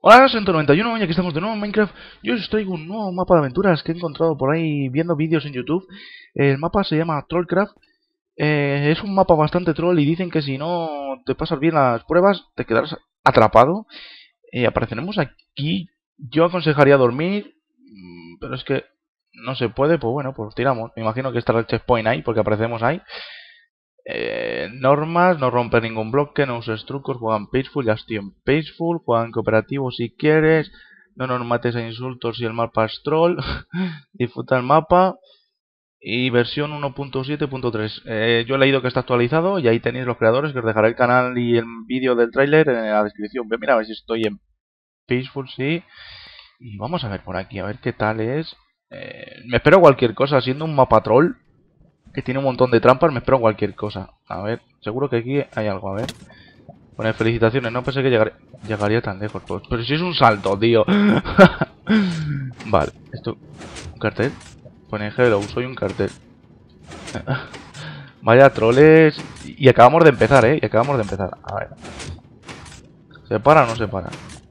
Hola, 191, y aquí estamos de nuevo en Minecraft. Yo os traigo un nuevo mapa de aventuras que he encontrado por ahí viendo vídeos en YouTube. El mapa se llama Trollcraft. Es un mapa bastante troll y dicen que si no te pasas bien las pruebas te quedarás atrapado. Apareceremos aquí. Yo aconsejaría dormir, pero es que no se puede, pues bueno, pues tiramos. Me imagino que estará el checkpoint ahí porque aparecemos ahí. Normas, no romper ningún bloque, no uses trucos, juegan peaceful, ya estoy en peaceful, juegan cooperativo si quieres, no nos mates a insultos si el mapa es troll, disfruta el mapa y versión 1.7.3. Yo he leído que está actualizado y ahí tenéis los creadores, que os dejaré el canal y el vídeo del tráiler en la descripción. Mira, a ver si estoy en peaceful, sí, y vamos a ver por aquí, a ver qué tal es. Me espero cualquier cosa, siendo un mapa troll que tiene un montón de trampas, me espero cualquier cosa. A ver, seguro que aquí hay algo, a ver. Pone felicitaciones, no pensé que llegaría tan lejos. Pues, pero si es un salto, tío. Vale, esto... ¿Un cartel? Pone hello, soy un cartel. Vaya troles. Y acabamos de empezar, ¿eh? Y acabamos de empezar. A ver. ¿Se para o no se para?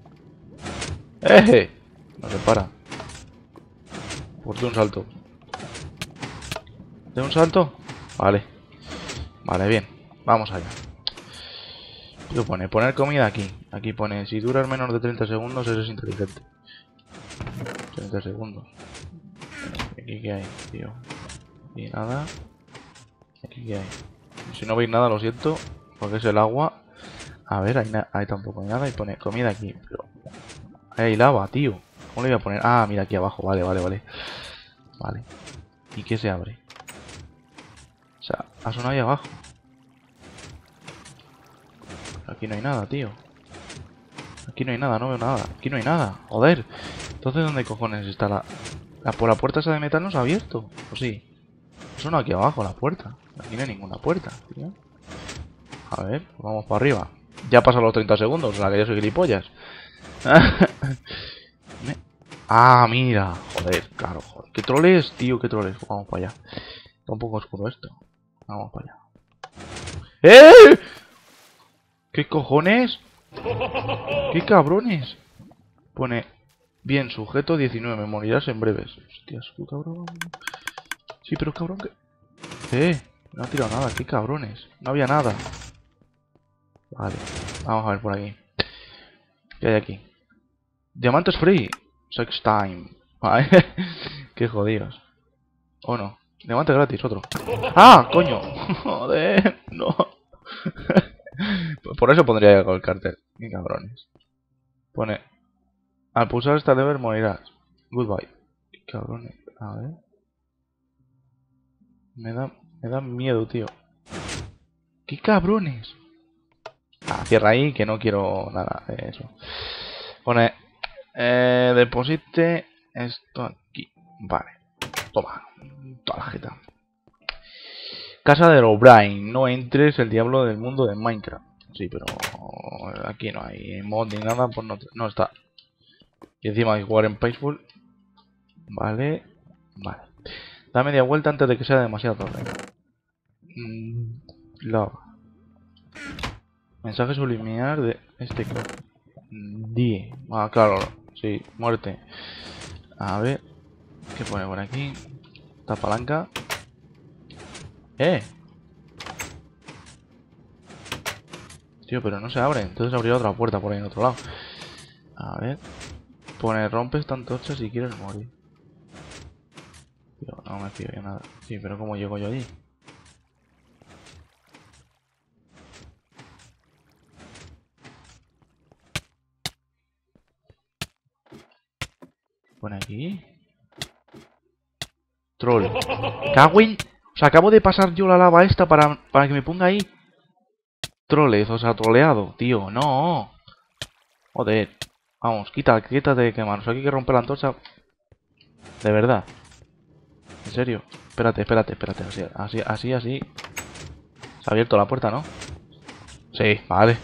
¡Eh! No se para. Pues de un salto. ¿De un salto? Vale. Vale, bien. Vamos allá. ¿Qué pone? Poner comida aquí. Aquí pone, si duras menos de 30 segundos eres inteligente. 30 segundos. ¿Aquí qué hay, tío? Y nada. ¿Aquí qué hay? Si no veis nada, lo siento. Porque es el agua. A ver, ahí tampoco hay nada. Y pone comida aquí. Pero hay lava, tío. ¿Cómo le voy a poner? Ah, mira, aquí abajo. Vale, vale, vale. Vale. ¿Y qué se abre? O sea, ha sonado ahí abajo. Aquí no hay nada, tío. Aquí no hay nada, no veo nada. Aquí no hay nada. Joder. Entonces, ¿dónde cojones está por la puerta esa de metal no se ha abierto? Pues sí. Eso no aquí abajo, la puerta. Aquí no hay ninguna puerta, tío. A ver, pues vamos para arriba. Ya pasan los 30 segundos, o sea que yo soy gilipollas. Ah, mira. Joder, claro, joder. ¿Qué troles, tío? ¿Qué troles? Pues vamos para allá. Está un poco oscuro esto. Vamos para allá. ¡Eh! ¿Qué cojones? ¿Qué cabrones? Pone, bien, sujeto 19, morirás en breves. Hostias, tú cabrón. Sí, pero cabrón que... No ha tirado nada, qué cabrones. No había nada. Vale, vamos a ver por aquí. ¿Qué hay aquí? Diamantes free. Sex time. Vale. Qué jodidos. ¿O no? Diamante gratis, otro. ¡Ah, coño! Joder, no. Por eso pondría el cartel. Qué cabrones. Pone, al pulsar esta lever morirás. Goodbye. Qué cabrones. A ver. Me da miedo, tío. ¡Qué cabrones! Ah, cierra ahí, que no quiero nada de eso. Pone, deposite esto aquí. Vale. Toma. Toda la jeta. Casa de O'Brien. No entres, el diablo del mundo de Minecraft. Sí, pero aquí no hay mod ni nada, pues no está. Y encima hay que jugar en Peaceful. Vale. Vale. Da media vuelta antes de que sea demasiado tarde. Love. Mensaje subliminal de este club. Die. Ah, claro. Sí, muerte. A ver. ¿Qué pone por aquí? Esta palanca. ¡Eh! Tío, pero no se abre. Entonces abrirá otra puerta por ahí en otro lado. A ver. Pone, rompe esta antorcha si quieres morir. Tío, no me fío de nada. Sí, pero ¿cómo llego yo allí? Pone aquí. Troll. ¡Cagüen! O sea, acabo de pasar yo la lava esta para que me ponga ahí. Troles, o sea, troleado, tío. No. Joder. Vamos, quítate de quemar. O sea, aquí hay que romper la antorcha. De verdad. En serio. Espérate. Así. Se ha abierto la puerta, ¿no? Sí, vale.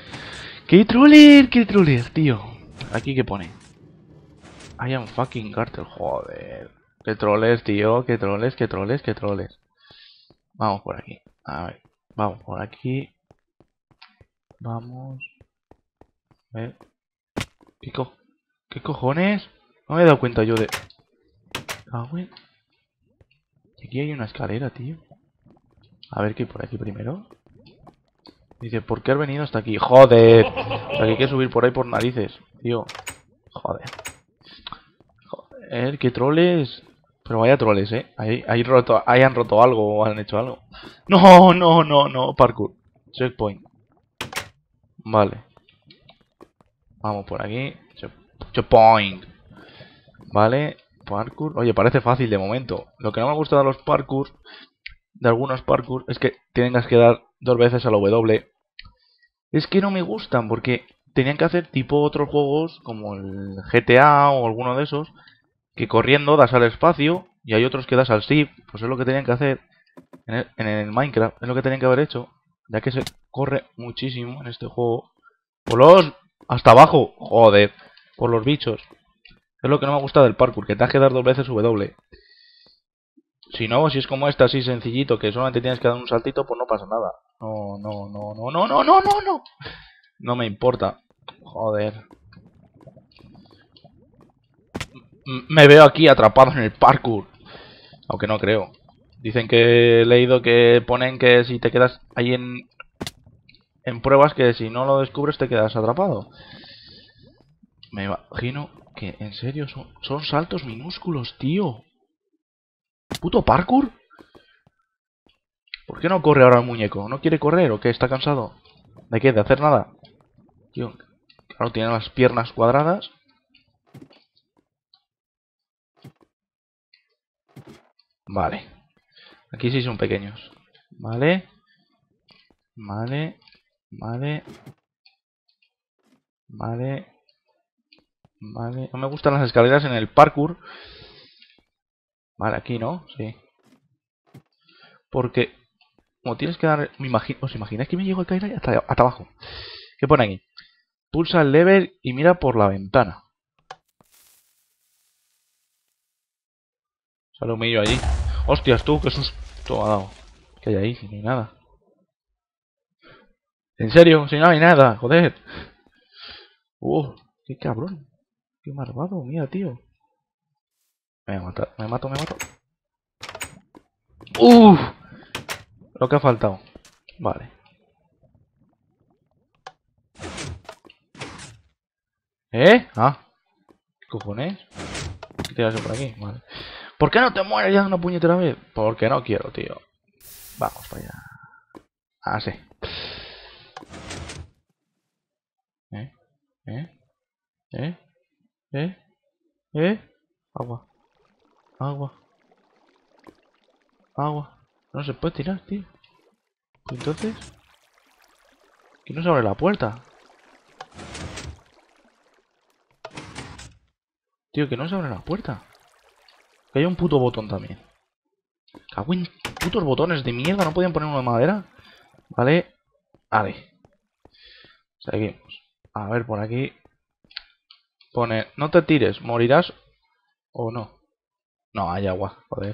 Qué troller, tío! ¿Aquí qué pone? I am fucking cartel. Joder. Qué troles, tío. Qué troles. Vamos por aquí. A ver. Vamos por aquí. Vamos. A ver. ¿Qué, ¿Qué cojones? No me he dado cuenta yo de... Ah, güey. Aquí hay una escalera, tío. A ver qué hay por aquí primero. Dice, ¿por qué has venido hasta aquí? ¡Joder! O sea, que hay que subir por ahí por narices, tío. Joder. Joder, qué troles. Pero vaya troles, Ahí han roto algo o han hecho algo. No, no, no, no. Parkour. Checkpoint. Vale. Vamos por aquí. Checkpoint. Vale. Parkour. Oye, parece fácil de momento. Lo que no me gusta de los parkour, de algunos parkour, es que tengas que dar 2 veces a la W. Es que no me gustan porque tenían que hacer tipo otros juegos como el GTA o alguno de esos, que corriendo das al espacio y hay otros que das al shift. Pues es lo que tenían que hacer en el Minecraft, es lo que tenían que haber hecho, ya que se corre muchísimo en este juego. Por los... hasta abajo, joder, por los bichos. Es lo que no me gusta del parkour, que te has que dar 2 veces W. Si no, si es como este así sencillito, que solamente tienes que dar un saltito, pues no pasa nada. No, no, no, no, no, no, no, no, no. No me importa. Joder. Me veo aquí atrapado en el parkour. Aunque no creo. Dicen que he leído que ponen que si te quedas ahí en pruebas, que si no lo descubres te quedas atrapado. Me imagino que en serio son saltos minúsculos, tío. ¿Puto parkour? ¿Por qué no corre ahora el muñeco? ¿No quiere correr o qué? ¿Está cansado? ¿De qué? ¿De hacer nada? Tío, claro, tiene las piernas cuadradas. Vale. Aquí sí son pequeños. Vale. Vale. Vale. Vale. Vale. No me gustan las escaleras en el parkour. Vale, aquí no. Sí. Porque como tienes que dar... ¿Os imagináis que me llego a caer ahí hasta abajo? ¿Qué pone aquí? Pulsa el lever y mira por la ventana. Sale un millo allí. ¡Hostias, tú! ¡Qué susto ha dado! ¿Qué hay ahí? Si no hay nada. ¿En serio? Si no hay nada, joder. ¡Qué cabrón! ¡Qué malvado! Mira, tío. Me voy a matar. Me mato, me mato. ¡Uf! Lo que ha faltado. Vale. ¿Eh? Ah. ¿Qué cojones? ¿Qué tiras por aquí? Vale. ¿Por qué no te mueres ya de una puñetera vez? Porque no quiero, tío. Vamos para allá. Ah, sí. ¿Eh? ¿Eh? ¿Eh? ¿Eh? ¿Eh? Agua. Agua. Agua. No se puede tirar, tío. Pues entonces... ¿Quién nos abre la puerta? Tío, que no se abre la puerta. Que hay un puto botón también. Cago en putos botones de mierda. ¿No podían poner uno de madera? Vale. Vale. Seguimos. A ver, por aquí. Pone, no te tires, morirás o no. No, hay agua, joder.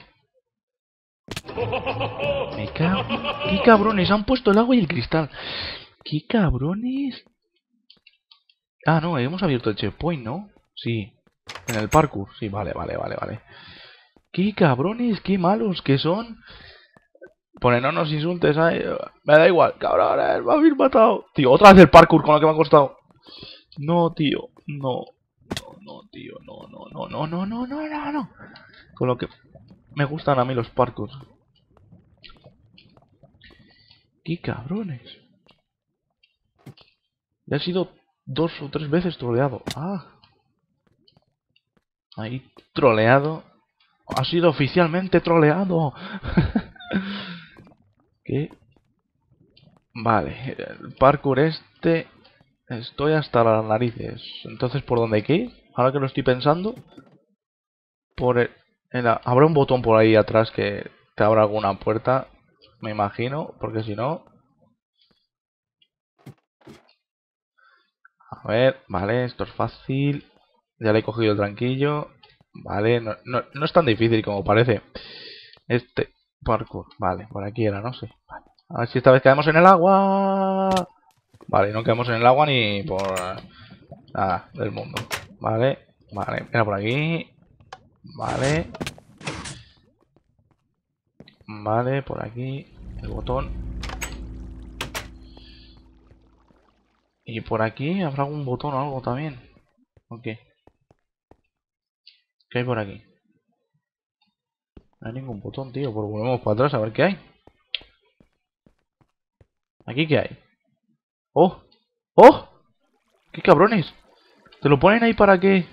Me cago. ¿Qué cabrones? Han puesto el agua y el cristal. ¿Qué cabrones? Ah, no, hemos abierto el checkpoint, ¿no? Sí. En el parkour. Sí, vale, vale, vale, vale. ¿Qué cabrones? ¿Qué malos que son? Pone, no nos insultes, ay. Me da igual, cabrones, me habéis matado. Tío, otra vez el parkour con lo que me ha costado. No, tío, no. No, no, tío, no, no, no, no, no, no, no, no, no. Con lo que me gustan a mí los parkour. ¡Qué cabrones! Ya he sido 2 o 3 veces troleado. Ah. Ahí, troleado. Ha sido oficialmente troleado. ¿Qué? Vale, el parkour este... Estoy hasta las narices. Entonces, ¿por dónde hay que ir? Ahora que lo estoy pensando. Por habrá un botón por ahí atrás que te abra alguna puerta. Me imagino, porque si no... A ver, vale, esto es fácil. Ya le he cogido el tranquillo. Vale, no es tan difícil como parece. Este parkour. Vale, por aquí era, no sé. Vale. A ver si esta vez caemos en el agua. Vale, no caemos en el agua ni por... Nada, del mundo. Vale, vale. Mira por aquí. Vale. Vale, por aquí. El botón. Y por aquí habrá algún botón o algo también. Ok. ¿Qué hay por aquí? No hay ningún botón, tío. Pues volvemos para atrás a ver qué hay. ¿Aquí qué hay? ¡Oh! ¡Oh! ¡Qué cabrones! ¿Te lo ponen ahí para qué?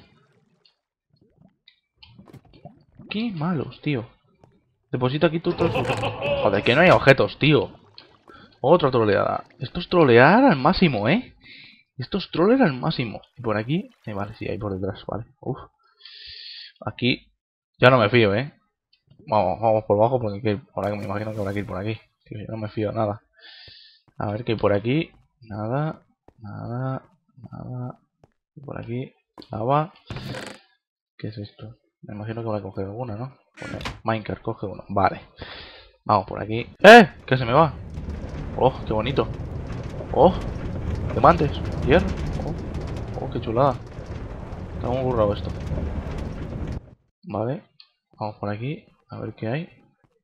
¡Qué malos, tío! Deposita aquí tus... Joder, que no hay objetos, tío. Otra troleada. Esto es trolear al máximo, ¿eh? Esto es trolear al máximo. Y por aquí... vale, sí, hay por detrás, vale. Uf. Aquí... Ya no me fío, ¿eh? Vamos por abajo porque por aquí, me imagino que habrá que ir por aquí. Tío, yo no me fío de nada. A ver qué hay por aquí. Nada. Nada. Nada. Y por aquí. Lava. ¿Qué es esto? Me imagino que voy a coger alguna, ¿no? Poner Minecraft, coge uno. Vale. Vamos por aquí. ¡Eh! ¿Qué se me va? ¡Oh, qué bonito! ¡Oh! Diamantes. Hierro. ¡Oh! ¡Oh, qué chulada! Está muy burrado esto. Vale. Vamos por aquí. A ver qué hay.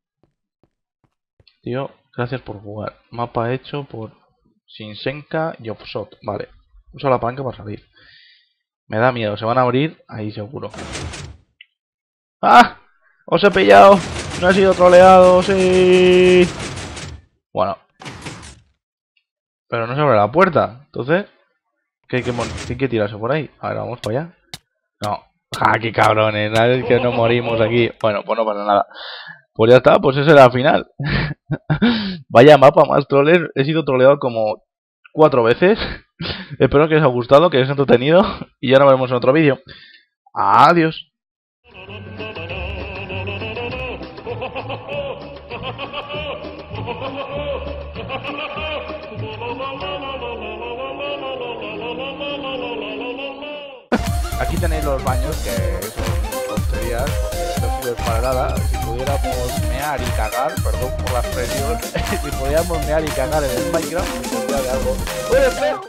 Tío, gracias por jugar. Mapa hecho por Shinsenka Yopshot. Vale. Usa la palanca para salir. Me da miedo. Se van a abrir ahí seguro. ¡Ah! ¡Os he pillado! ¡No he sido troleado! ¡Sí! Bueno. Pero no se abre la puerta. Entonces, ¿qué hay que tirarse por ahí? A ver, vamos para allá. No. ¡Ja, qué cabrones! ¿Sabes que no morimos aquí? Bueno, pues no pasa nada. Pues ya está, pues esa era la final. Vaya mapa más troller. He sido troleado como 4 veces. Espero que os haya gustado, que os haya entretenido. Y ya nos vemos en otro vídeo. Adiós. Aquí tenéis los baños, que son tonterías, no sirven para nada. Si pudiéramos mear y cagar, perdón por la expresión, si pudiéramos mear y cagar en el Minecraft, tendría de algo.